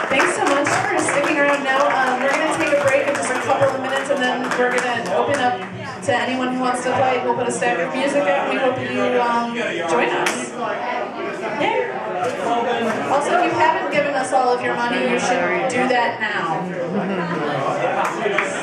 Thanks so much for sticking around now. We're going to take a break in just a couple of minutes, and then we're going to open up to anyone who wants to play. We'll put a staggered music out. We hope you join us. Yeah. Also, if you haven't given us all of your money, you should do that now.